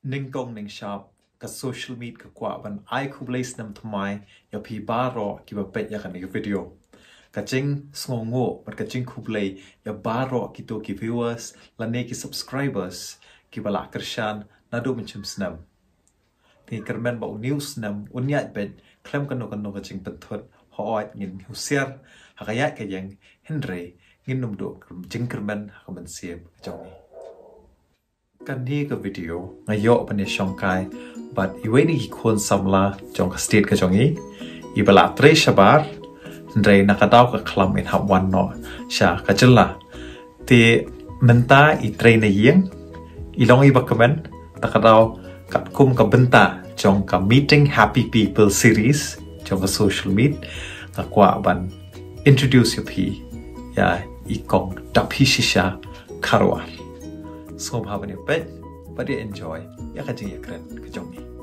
Ning gong ning shop ka social media ka kwah ban ai kublace nam thamai ya phi baro kiba pet ya kan video ka jingsngewnguh but ka jing kublai ya baro kito ki viewers lane ki subscribers kiba la kershan nadu mencim snam ti kermen ba news nam unyat bet klem kanu ka jing penthut hoat ngin husiar hakaya ka yang henry ngin numdo jing kermen ha mynsiem jong kan ni ka video ngayo pa ni shong kai but iwe ni kon samla jong state ka jongi ibala trei shabar trei nakadaw ka klam in hab one no sha ka jylla ti menta I trei na yeng ilong iba comment nakadaw kat kum ka benta jong ka meeting happy people series jong ka social media ka kwah ban introduce your pi ya ikong Daphishisha Kharwar. Semua hal ini baik, pada enjoy, ya kan jingiakren ke jong ni.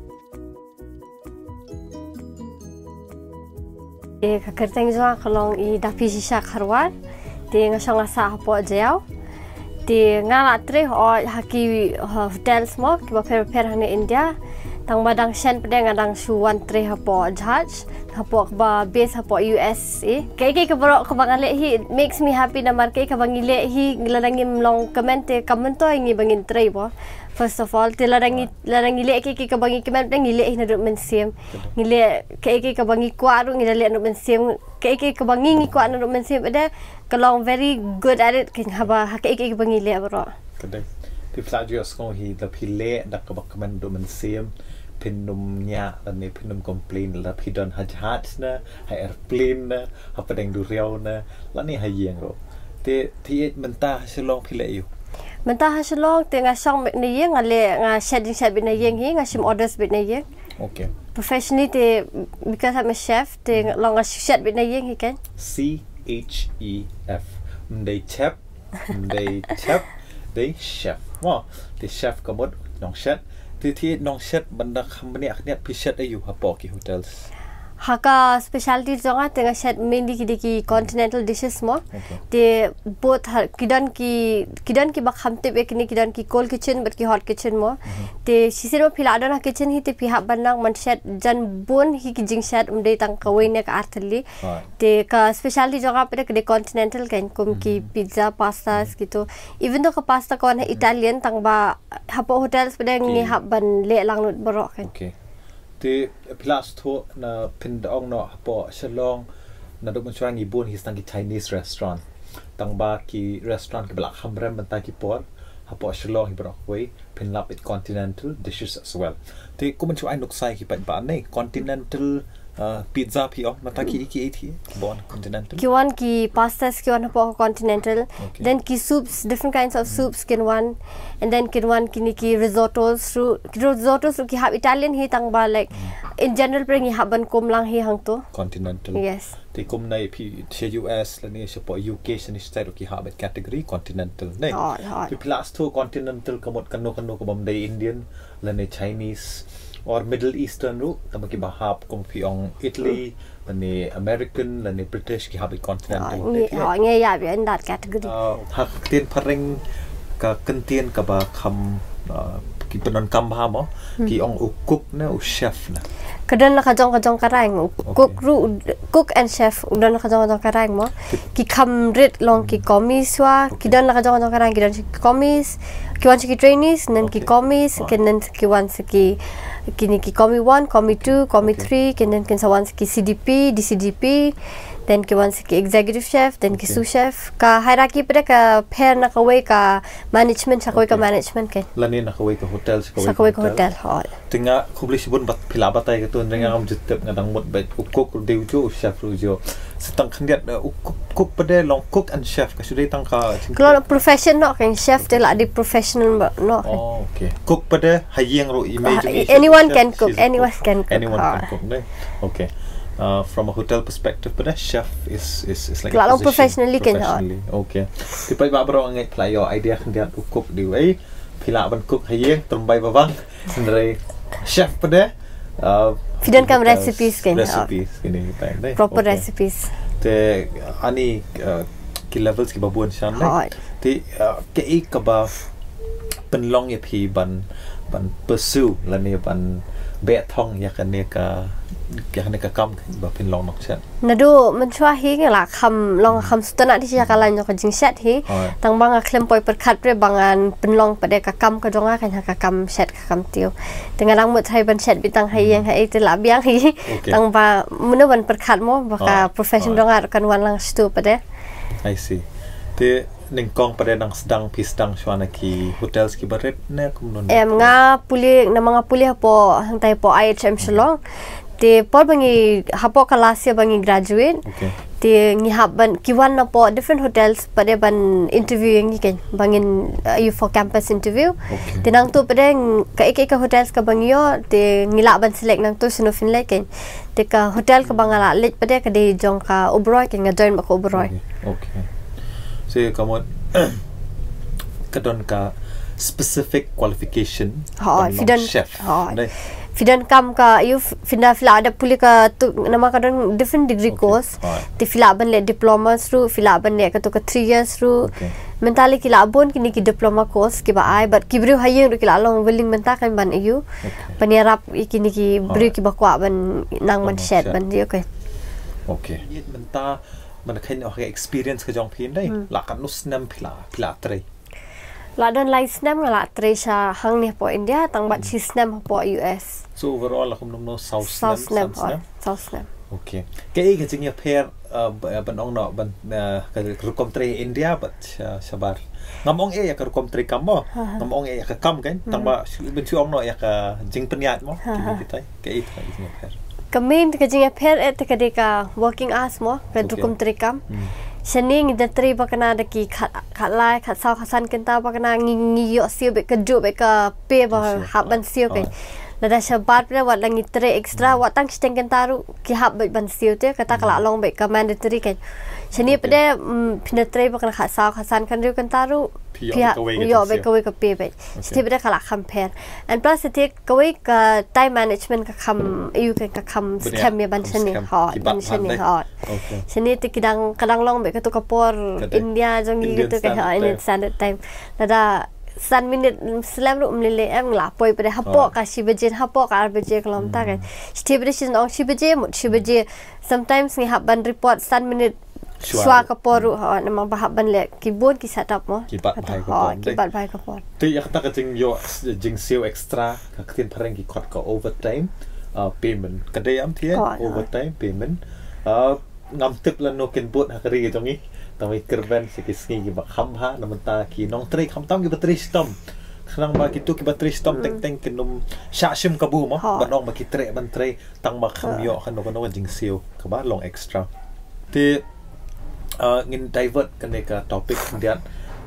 Kerteng jua kalau I Daphishisha Kharwar, di ngasong asa hapo jauh, di ngalat trei haki hotel semua, kiba per hane India, tang badang shen pada ngadang suwan trei hapo judge. Hapo ba base hapo US kay kabaro kabang ale hi it makes me happy na mar kay kabang ile hi ngladangim long comment comment to ngi bangin trei bo first of all tiladangi ile kay kabang comment dang ile hi na do mynsiem ngile kay kabang kwah ru ngile na mynsiem kay kabang ngi kwah na do mynsiem ada kalong very good at it king haba kay kabang ile bro kadang ti pla ju skong hi the pyllait da kabang comment do mynsiem pinumnya dan ni pinum complain la pidon hajat na hai airplane na apa deng duriau na la ni hayeng ro te menta selong pyllait yu menta selong te nga shong ni yeng ale nga shet bin yeng hi nga sim orders bin yeng okay professionally te because I'm a chef te long shet bin yeng hi kan chef mdei chef de chef wa te chef kamot nong shet ti nong shet banda company akhniat pishet ayu hapo ki hotels haka specialty jonga tenga shet mainly ki continental dishes mo te both kidan ki bak hamte be kidan ki cold kitchen but ki hot kitchen mo te sisiro philada na kitchen hi te piha banang man shet jan bon hi ki jingsiew umde tang kwah ne ka arthli te ka specialty jonga pe ke continental kan kum ki pizza pasta gitu even though ka pasta kon Italian tang ba hapo hotels pe ngi hab ban le lang nut bro kan ti plus to na pindong no hapo shalong na do machwang ibun his tang Chinese restaurant tang ba ki restaurant ki blak hamrem banta ki por hapo shalong hi brockway pinlap it continental dishes as well ti ko machwang nuk sai ki pa ba nei continental pizza pi on mataki iki bon continental kiwan ki pastas kiwan hapo continental then ki soups different kinds of soups kin one and then kin one ki risottos ki hab Italian hi tang ba like in general pring hi haban kom lang hi hang to continental yes ti kom nai pi che US la ni hapo UK sini style ki hab category continental nei ti plus to continental kamot kanu ko bam dai Indian la ni Chinese or Middle Eastern ru tamaki bahap kung piong Italy lani American lani British ki habi continental nge ya bi in that category hak tin paring ka kentien ka ba kham ki penon kam ha mo ki ong cook na chef na kadan la kajong karang cook and chef udan la kajong karang mo ki kham rit long ki komiswa kidan la kajong karang kidan ki komis ki wan ki trainees nen ki komis ken ki wan ki kini ki komi 1 komi 2 komi 3 ken sawan ki CDP DCDP then ki wan ki executive chef then ki sous chef ka hierarchy pada ka pair na kawai ka management sa kawai ka management ken lani na kawai ka hotel sa kawai ka hotel hall tinga khubli sibun bat phila batay ka tun ringa am jutep ngadang mot bet cook deujo chef rujo setang khandiat cook pada long cook and chef ka sudai tang ka kalau profession no kan chef de la di professional no okay cook pada hayeng ro imagination anyone can cook anyone can cook okay from a hotel perspective but a chef is like kalau professionally kan okay tipai ba bro ngai playo idea khandiat cook diwei phila ban cook hayeng tumbai bawang sendiri chef pada fidan kam recipes ini proper recipes te ani ki levels ki babuan shan te ke ik ka ba penlong ya pi ban pursue la ni ban be thong ya kan ni ka kam ba penlong nok chat nadu man chwa hi ngala kham long kham stana di cha kalan yo ka jing shet hi tang bang a klem poi per khat pre bangan penlong pade ka kam ka jonga kan ka kam shet ka kam tiu dengan lang mut hai ban shet bitang hai yang hai te la biang hi tang ba mun ban per khat mo ba ka profession jonga kan wan lang stu pade I see te ning kong pada nang sedang pisdang suana ki hotels ki baret ne kumno nga puli na mga puli po hang tay po IHM Shillong te por bangi hapo kelas ya bangi graduate te ngi haban kiwan na po different hotels pada ban interview yang kan bangin you for campus interview te nang tu pada ka ka hotels ka bangyo te ngila ban select nang tu sino finlay kan te ka hotel ka bangala lek pada ka de jong ka ubroy kan ngajoin ba ko ubroy so kamu kadon ka specific qualification fidan chef fidan kam ka you fina fila ada puli ka tu nama kadon different degree course ti fila ban le diploma through fila ban le ka tu ka 3 years through mentally kila abon kini ki diploma course ki ba ai but ki bru hayeng ru kila long willing menta kan ban you paniarap ikini ki bru ki ba kwa ban nang man shet ban dia okay mentaมันเคยเอาexperience กับจองพินได้หลักกันนุสน้ำพิลาเตรหลักดันไลน์สน้ำกับหลักเตรชาหังเนี่ยพออินเดียตั้งบัตรชีสน้ำพอ US so overall หลักคุณน้อง South น้ำ South น้ำโอเคก็อีกจริงๆเพลบันองเนาะบันกับรุกมเตรอินเดียบัตชาบาร์งามองกับรุกมเตรกัมบ่งามองกับกัมกันตั้งบัตรเป็นชื่อองเนาะกับจิงปัญญามั้งที่ไปก็อีกจริงๆเพล kami ke jingpher ketika working hours mo ke Rukom trikam shening de trei bakana de ki khat lai khat saw khasan kenta bakana ngi yo siu be ke ju be ka pe ba haban siu ke lada shabar pre wat langi trei extra wat tang steng kenta ru ki hab be ban siu te kata kala long be ka mandatory ke sheni pede phina trei bakana khat saw khasan kan ru kenta ru pia yo be kawai ka pe be sti pede kala compare and plus it kawai ka time management ka kham you ka kham scam ya ban sheni ban sheni sheni te kadang long be ka to kapor India jong gitu ka in standard time lada san minute slam ru umlele em la poi pede hapo ka shibaje hapo ka arbaje kalom ta kan sti pede shin ong shibaje sometimes ni haban report san minute Shwa kaporu nama bahab ban le keyboard ki setup mo kibat bhai kapor tu ya kata jing yo jingsiew extra ka tin pareng ki khot ka overtime payment kadai am thia overtime payment ngam tip la no ken bot hakari jong ni tamai kerben sikisngi ki ba kham ha namanta ki nong trei kham tam ki batri stom khnang ba ki tu ki batri stom teng kinum shashim kabu mo banong ba ki trei ban trei tang ma kham yo khan no jingsiew ka ba long extra te ngin divert kaneka topic dia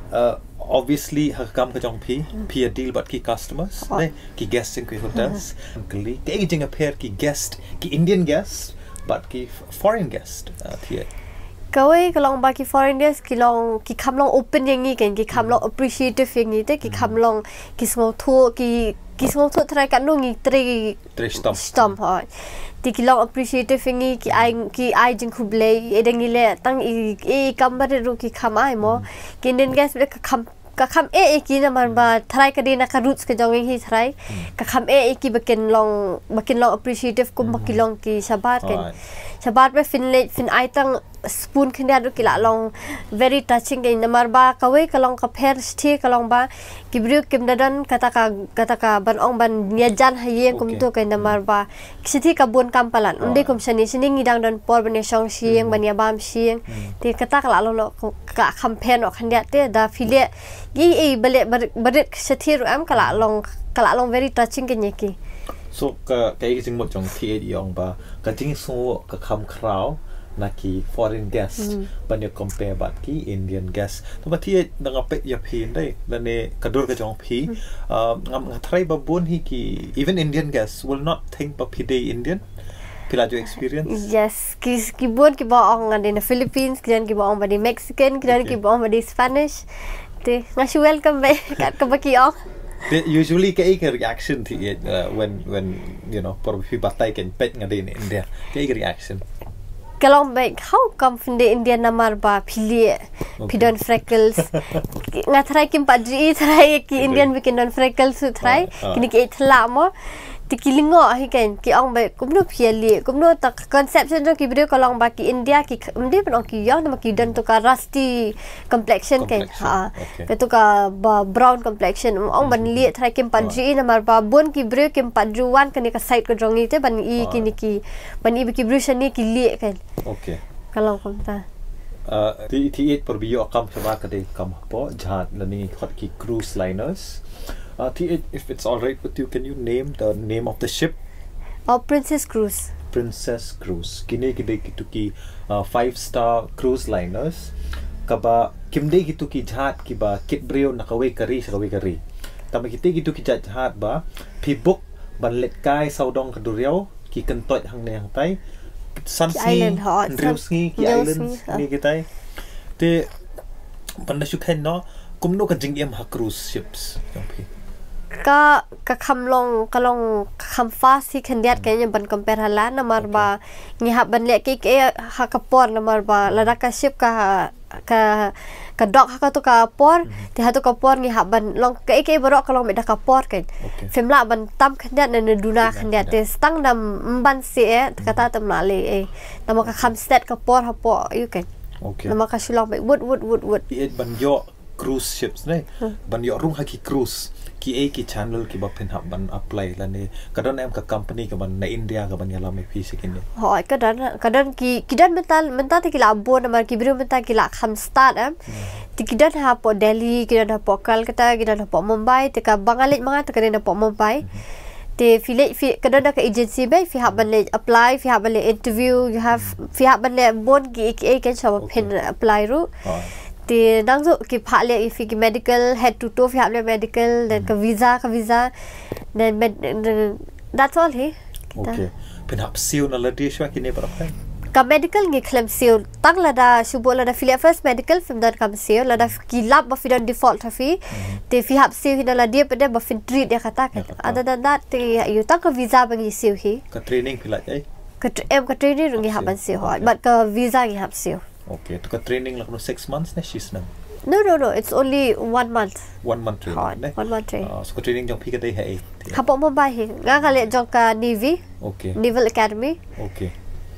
obviously hakam ka jong pi a deal but ki customers ne ki guests in ki hotels kali ke jing a pair ki guest ki Indian guest but ki foreign guest thia kawai kalong ba ki foreign guest ki kham long open yang ni kan ki kham long appreciative yang ni te ki kham long ki small thu ki small thu try kan no ngi trei stom ha ti ki long appreciative ngi ki ai jing khublei edang ile tang e kambar ru ki khamai mo ki Indian guest ka kham ki na man ba try ka dina ka roots ka jong hi try ka kham ki bakin long appreciative kum bakilong ki shabar kan shabar pe fin ai tang spoon khinda ru ki la long very touching ke namar ba kawai kalong ka pher sti kalong ba ki bru kim dadan kata ka ban ong ban nyajan haye kum to ke namar ba kiti ka bun kampalan unde kum shani ngidang don por ban shong sieng ban ya bam sieng ti kata ka la lo ka campaign ok khandia te da file gi bale barit sathi ru am kala long very touching ke nyeki so ka jing mut jong ti yong ba ka jing so ka kham kraw naki foreign guest ban you compare bat ki Indian guest to bathi danga pe ya phin dai lane kadur ka jong phi ngam thrai babun hi ki even Indian guests will not think ba phi day Indian pila jo experience yes ki bon ki ba ong in the Philippines kian ki ba ong ba di Mexican kian ki ba ong ba di Spanish te ngashi welcome ba ka ba ki ong usually ka reaction to when you know por phi batai ken pet ngade in India ka reaction kalau baik how come from the Indian namar ba pyllait pidon freckles nga try kim padri try ki Indian bikin don freckles try kini ki thlak mo tikilingo hi kan ki ong ba kumno pyllait kumno tak conception jo ki video kalau ba ki India ki mde pan ki yang nama ki dan to ka rusty complexion kan ha ke to ka brown complexion ong ban li try kim padri namar ba bon ki video kim padruan kan ka side ko jongi te ban I kini ki ban I ki video shani ki li kan okay kalau komta ti perbiyo akam shabar kade kam po jahat lani khot ki cruise liners if it's all right with you, can you name the name of the ship? Princess Cruise. Princess Cruise. Kini kide gitu ki 5-star cruise liners. Kaba kimde gitu ki jahat kiba kit brio nakawe kari sakawe kari. Tama kite gitu ki jahat ba pibuk ban let kai saudong kaduriao ki kentot hang ne hang tai. Island hot. Riusngi ki island ni kitai. Te banda syukhen no kumno ka jingim ha cruise ships. Ka kamlong kalong kamfas hi kandiat kayaknya ban compare hala namar ba ngihap ban lek ke ha kapor namar ba lada ka ship ka dok ha to ka por ti ha to ka por ngihap ban long ke borok kalong meda ka por kan femla ban tam kandiat na duna kandiat te stang dam ban se kata tam la le nama ka kamstet ka por ha po you kan nama ka shulong be wood ied ban yo cruise ships ne ban yo rung ha ki cruise ki channel ki ba pen hab ban apply la ne kadon em ka company ka ban na India ka ban yala me pi sekin ne hoi kadon ki kidan mental ti kila bon mar ki biro mental kila kham start ti kidan ha po Delhi kidan ha po Calcutta kidan ha po Mumbai ti ka bangalit mga ta kidan ha po Mumbai te fi kadon da ka agency bay fi hab ban le apply fi hab ban le interview you have fi hab ban le bon ki kan shaw pen apply ru ti nang zo ki phale if ki medical head to toe fi hable medical then ka visa then that's all he okay pen hab siu na la di shwa ki ne par ka medical ngi claim siu tang la da shubo la da file first medical film dan kam siu la da ki lab ba fi dan default fi te fi hab siu hina la dia pede ba fi treat dia kata kan other than that ti you tang ka visa ba ngi siu hi ka training pila ai ka training ngi haban siu ho but ka visa ngi hab siu. Okay, to ka training lang no 6 months na she's na. No, it's only 1 month. 1 month training. Ne? 1 month training. So ka training jong pika day hai. Hapo Mumbai hi. Nga kali jong ka Navy. Okay. Naval Academy. Okay.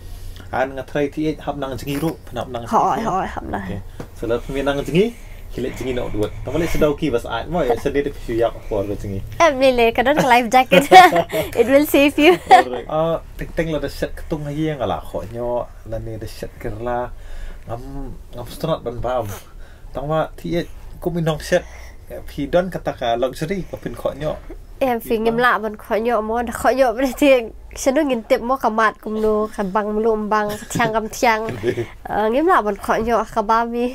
An nga try ti hab nang jingi ro, panap nang. Hoi hab na. Okay. So la pumi nang jingi, kilet jingi no duat. Tamale sedau ki bas at mo ya sedit fi yak for jingi. Nile kadon life jacket. It will save you. Teng la da set ketung hayi nga la kho nyo la ne da set kerla. Ngam strat ban bam tangwa ti kuminong set phi don kata ka luxury ko pin kho nyo em phi ngim la ban kho nyo mo da kho nyo bre ti senu ngin tep mo kamat kumno kan bang lum bang thiang kam thiang ngim la ban kho nyo ka ba mi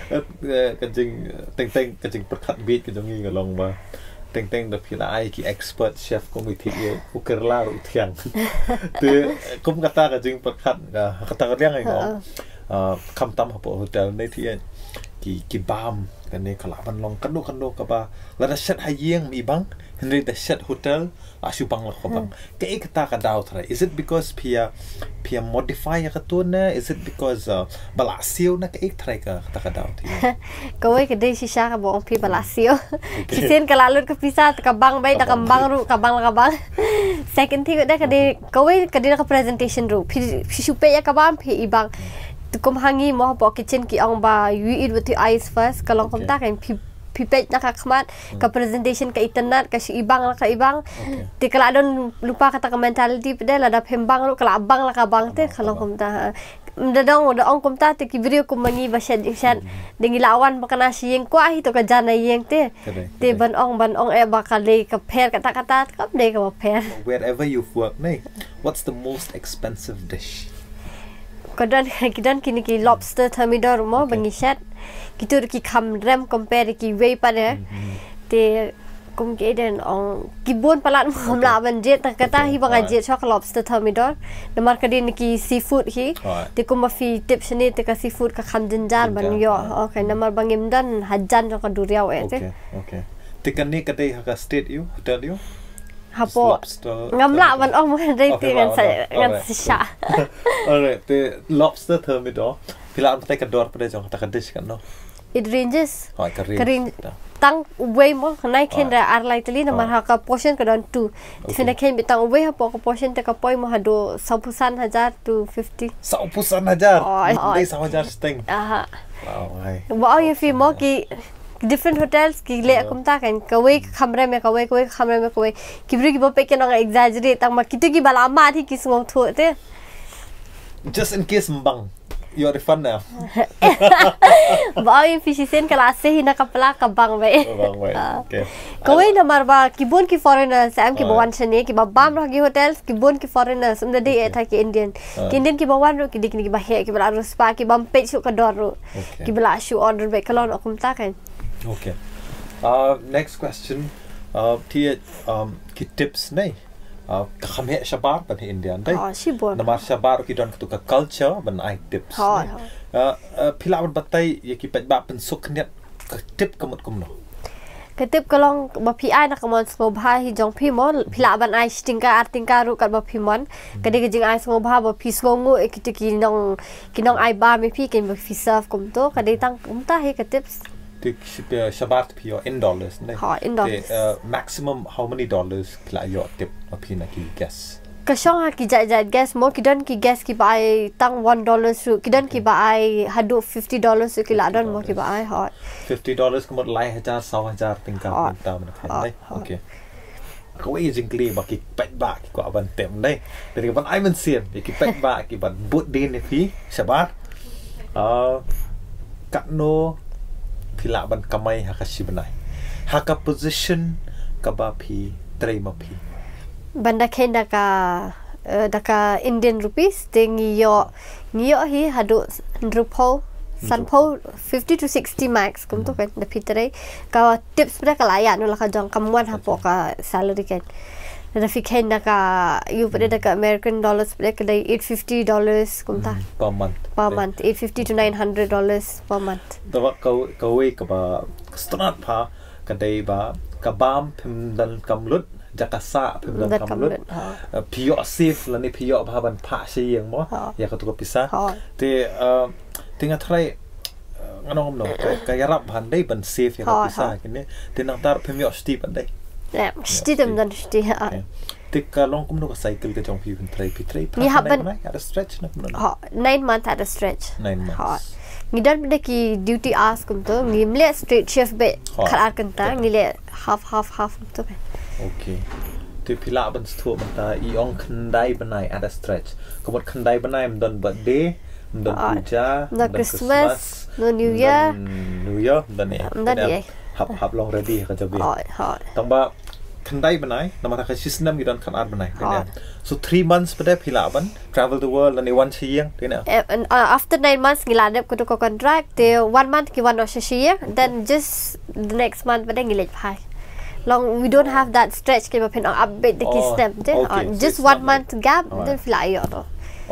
ka jing teng ka jing prakhat beat ka jongi ngalong ba teng da phila ai ki expert chef ko mi thi ko kerla ru thiang te kum kata ka jing prakhat ka kata ka riang ai ngom kam tam hapo hotel nei thi ki bam kan ne khala ban long kan do ka ba la da shet hayeng mi bang henry da shet hotel asu bang la ko bang ke ek ta ka daw thra is it because pia modify ya ka to na is it because bala siu na ke ek thra ka daw thi kawai ke dei shisha ka bo pi bala siu kisen ka lalut ka pisa ka bang bai da ka bang ru ka bang second thing da ka dei kawai ka dei ka presentation ru phi supe ya ka bam phi ibang kum hangi mo po kitchen ki ong ba you eat with your eyes first kalong kom ta kan pipet na kakmat ka presentation ka internet ka si ibang la ka ibang ti kala don lupa kata ka mentality pede la da phembang ru kala abang la ka bang te kalong kom ta dadong ong kom ta ti ki video kum mangi ba shed dengi lawan ba kana si yeng kwah to ka jana yeng te ban ong e ba ka le ka pher kata ka de ka pher wherever you work nei what's the most expensive dish kadang kini ki lobster thermidor mo bangi shet kitu ki kham rem compare ki wei pada te kum ke den ong kibun palat mo la ban jet kata hi banga jet chok lobster thermidor namar ka din ki seafood hi te kum fi tip sini te ka seafood ka kham jinjar ban yo okay namar bangim dan hajan ka duriau te okay te kan ni ka dei ha ka state you hotel you Hapo ngamla man oh mo dai ti ngan sisha. Alright, the lobster term itu pila am tak kedor pada jong tak dish kan no. It ranges. Oh, range. Tang way mo kanai kenda arlai tali na marha ka portion kadon 2. Tifina ken bitang way hapo ka portion te ka poi mo hado 1,000 to 50. 1,000 dai 1,000 sting. Aha. Wow, hai. Wow, you feel mo ki different hotels ki le akum ta kan kwai khamre me kwai khamre me kwai kibri ki bope ke no exaggerate tang ma kitu ki bala ma thi ki sngong thu te. Just in case mbang. You are refund now. Wow, fishy sen kelas se hina kapala kabang bae. Bang bae. Okay. Kawai na marba kibon ki foreigners am ki bawan chane ki babam ragi hotels kibon ki foreigners umda de eta ki Indian. Ki Indian ki bawan ro ki dik ni ki bahe ki bala ruspa ki bam page su ka dor ro. Ki bala shu order bae kalon akum ta kan. Okay. Next question. Ki tips nahi. Kami shabar ban Indian dai. Namar shabar ki don ketuka culture ban I tips. Pila ban batai ye ki pet ba pen suknet tip kamut kumno. Ketip kalong bapi ai nak mon ngobha hi jong phi mo pila ban ai stingka artingka ru kat bapi mon kade ke jing ai ngobha bapi ngongu ki nong ai ba me phi ken bapi serve kum to kade tang kum ta hi ketip shabar pio in dollars ne. In dollars. Maximum how many dollars kila yo tip api na ki guess. Kasong ha ki jat guess mo kidan ki guess ki bai tang $1 su kidan ki bai hadu $50 su kila don mo ki bai hot. $50 kumot lai 1,000 tingka ta man hai. Okay. Kwai jingli ba ki pet ba ki kwa ban tem dai. Dari ban ai mynsiem ki pet ba ki ban but din ni phi shabar. Kakno pila ban kamai hakashi banai haka position kabapi trei mapi banda kenda daka Indian rupees te ngiyo hi hadu rupo sanpo 50 to 60 max kum to kan da pitre ka tips pada kalaya no la ka jong kamuan hapo ka salary kan da fi kenda ka you pada daka American dollars pada ka $850 kum ta per month $850 to $900 per month dawa kawai ka ba strat pa kadai ba kabam pimdan kamlut jakasa pimdan kamlut pio safe la ni pio ba ban pa siang mo ya ka tu ko pisa te tinga try nganong no ka yarap ban dai ban safe ya ka pisa kini te nang tar pimio sti ban dai sti dem dan sti Tik long kumno ka cycle ka jong phi trei ni haban at a stretch na kumno 9 months at a stretch 9 months ni dan benda ki duty hours kum to ni mle straight shift be khalar kanta ni le half to okay te pila ban stu ban ta I ong khandai banai at a stretch komot khandai banai mdon birthday mdon puja mdon Christmas no new year dan ya hap long ready ka jabi tamba khandai banai namara ka system gidan khanar banai so 3 months pada pila ban travel the world and one year and after 9 months ngiladep ko contract te 1 month ki one year then just the next month pada ngilej phai long we don't have that stretch ke pen update the system just 1 month gap then fly yo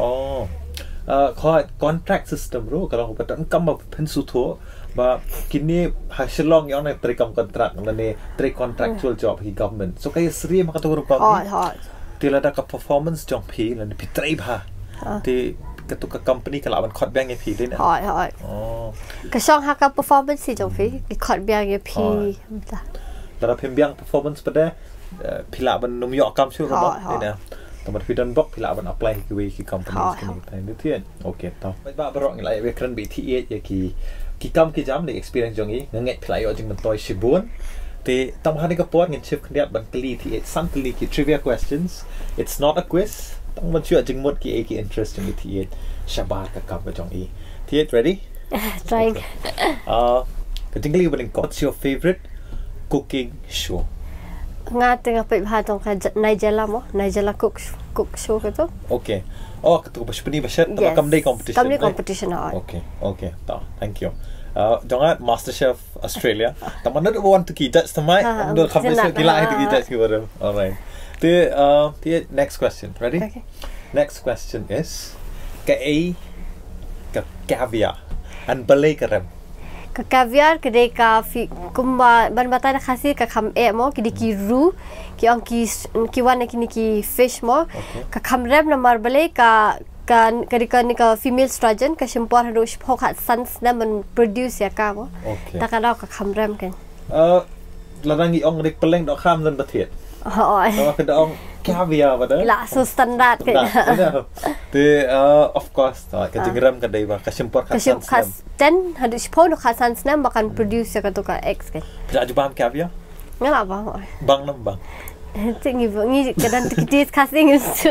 contract system ro kalau ko tan kam pen su tho ba kini hasilong yang na trikam kontrak na ni trei contractual job hi government so kay sri maka to Rukom tila da ka performance jong phi la ni trei bha ti ka company ka lawan khot bang phi din ka shong ha ka performance si jong phi ki khot bang phi da phim bang performance pada phila ban num yo kam chu ro ni na tamat phi don bok phila ban apply kiwei ki company ni tai ni thien okay ta ba bro ngi lai we kran bi thi ya ki kam ki jam ni experience jong I nget phlai yo jing man toy shibun te tam hani ka pot ngin chip khniat ban kli thi san kli ki trivia questions it's not a quiz tang man chu jingmut ki ki interest jong thi shabar ka kam jong I thi ready trying ka jingli ban what's your favorite cooking show nga tengah pe bha tong ka Jylla mo Jylla cook show ka to okay ka tu bashpani bashat kam day competition okay ta thank you jangan MasterChef Australia taman ada want to ki judge tamai ndo khambe se gila hai ki judge ki baram alright the next question ready next question is ka caviar and balai karam ka caviar kedai ka kumba ban batai khasi ka kham mo kidi ki ru ki ong ki wan kini ki fish mo ka kham rem na mar bale ka kadika ni ka female estrogen ka shimpor harush phokhat sans na man produce ya ka mo ta ka daw ka kham rem kan ladangi ong rik peleng dok kham danประเทศ Sama ke ong caviar pada la so standard kan te of course ka jingrem ka dai ba ka shimpor ka sans ten harush pho no ka sans na makan produce ka to ka x kan tidak jubam caviar ngala ba bang nam bang Tingi kadang kita kasing itu.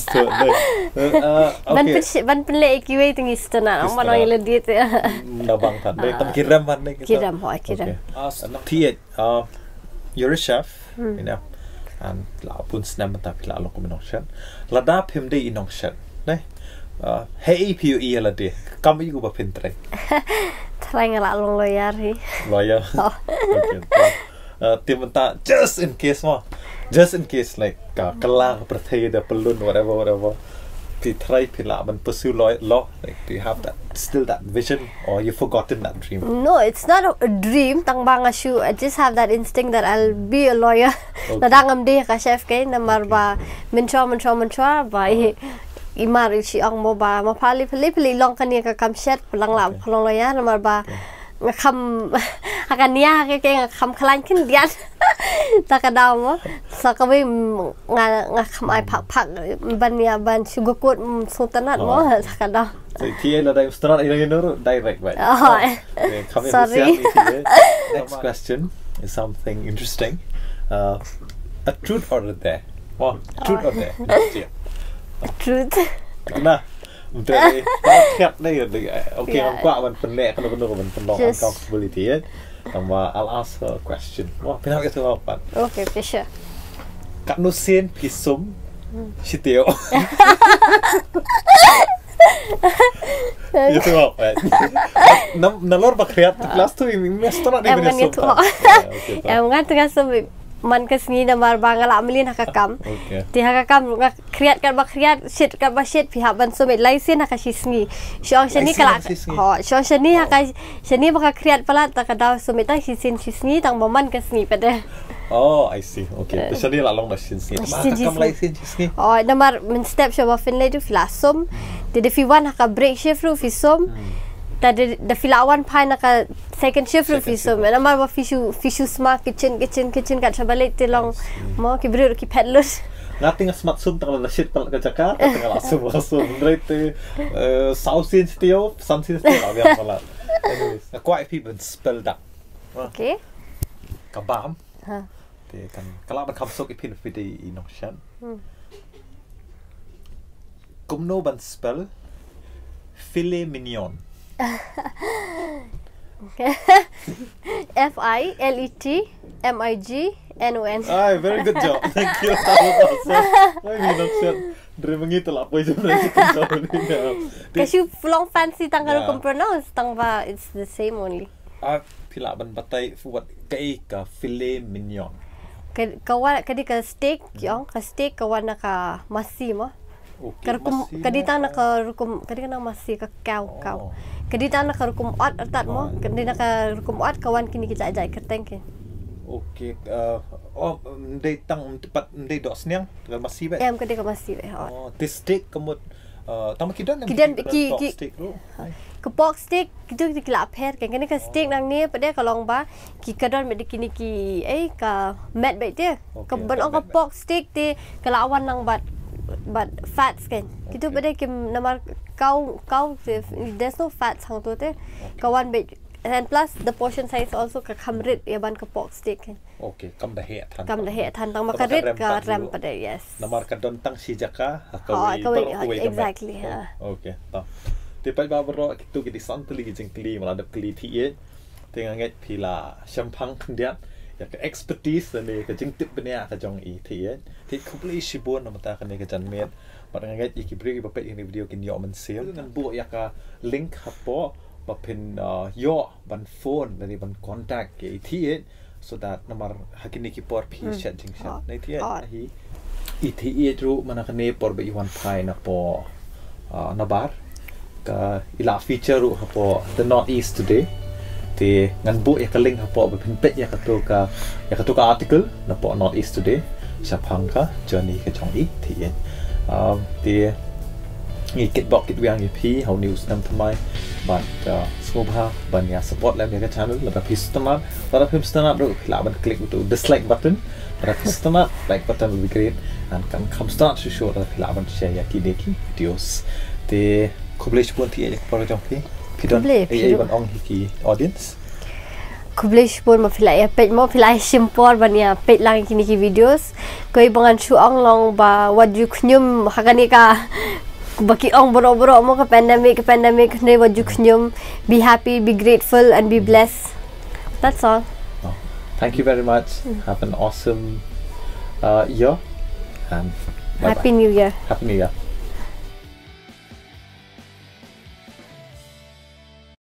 Ban pelai kiwei tingi setengah. Mana yang lebih tu. Nabang tan. Tapi kiram ban ni. Kiram. Thei, you're a chef, you know, and la pun snam tapi la lok minong Lada pim de inong shet. Ne. Hey PUE la de. Kami juga pin trei. Trei ngala long lawyer hi. Lawyer. Okay. Timenta just in case mo. Just in case like kelang perthai the pelun whatever the try pila man pursue law like do you have that still that vision or you forgotten that dream? No, it's not a dream tang bang ashu. I just have that instinct that I'll be a lawyer. Nadangam de ka chef kay namar ba menchwa ba imar si ang mo ba mapali long kaniya ka kam shet palang la long lawyer namar ba ngakam hakania kay ngakam klan kin dian takadaw mo sa kami ngakam ay pak ban sugukot sultanat mo takadaw so Thei la dai sultanat ina nuru direct right sorry next question is something interesting a truth or dare truth or dare truth nah untuk chat ni okay ang kwah man penek kena man penuh uncomfortability tambah I'll ask her a question wah pinang itu apa okay sure kat nusin pisum sitio itu apa nalor bakriat kelas tu ini setara di Minnesota yang ngat ngasem man kasni na mar bangal amlin hakakam ti hakakam kriat kan ba kriat shet kan ba shet pi haban so me laisen hakashisngi shong shani kala shong shani shani baka kriat pala ta kada so me ta shisngi tang man kasni pada I see okay shani la long da shisngi hakakam laisen shisngi namar min step show ba finlay tu filasom ti de fi wan haka break shift ru fi som tadi the filawan pai naka second shift ru fiso me nama ba fishu smart kitchen kat shabalait tilong mo ki bru ki pedlos ngating smart sum tang la shit pal ka jaka tang la sum right south sin stio sun sin stio ya pala anyways quite people spell that okay kabam te kan kala man kam sok ipin fiti inong shan Kumno ban spell filet mignon FILETMIGNON. Very good job. Thank you. That was awesome. Why we not sure? Dari mengita lah apa itu mereka tahu ni. Kasi long fancy tanggal Rukom pronounce tangba it's the same only. Pila ban batai buat kay ka filet mignon. Kawan kadi ka steak yung ka steak kawan na ka masi mo. Kadita na ka Rukom kadi na masi ka cow. Kadita na ka Rukom at atat mo kadi na ka Rukom at kawan kini kita ajay kerteng kin. Okay. Ndai tang tepat ndai dok sniang dengan masi ba? Kadi ka masi ba. This steak kamut tama kidan steak tu. Ke pork steak kita kelap her kan kini ka steak nang ni pada kalong ba ki kadon med kini ki ka mat ba dia. Ka ban ka pork steak te kalawan nang but fats kan kita pada kim namar kau there's no fats hang tu te kawan be and plus the portion size also ka kamrit ya ban ka pork steak kan okay kam dah he than tang makarit ka ram pada yes namar ka don tang si jaka kawai exactly okay ta tipai ba bro kitu ki santli jingkli maladap kli Thei tenganget pila shaphang kendiat ya ke expertise ni ke jingtip benia ka jong Thei complete shibon namata ka ni ka janmet parangat iki bri ba pet ini video kin yo mynsiem nan bu ya ka link hapo ba pin yo ban phone dari ban contact ke Thei so that namar hakini ki por pi chat jingsiew nei Thei hi Thei ru mana ka ne por ba iwan pai na po nabar ka ila feature ru hapo the northeast today thì ngăn bộ ya cái link apa bên page ya katu ka article na po Northeast Today shaphang ka journey ka jong i thì nghĩ kết bọc kết việc phí hậu news năm tham mai bạn scope ha bạn nhà support làm cái channel là bạn pistonat và bạn pistonat rồi là bạn click to dislike button và pistonat like button will be great and come start to show là bạn share cái videos thì publish pun thì cái trong khi pidon bạn ong cái audience publish pun ma philai page mo philai simple bania page lang kini ki videos koi bangan chu ong long ba waju khnyum hakani ka baki ong boro mo ka pandemic ne waju khnyum be happy, be grateful and be blessed. That's all. Thank you very much. Have an awesome year and Happy New Year. Happy New Year.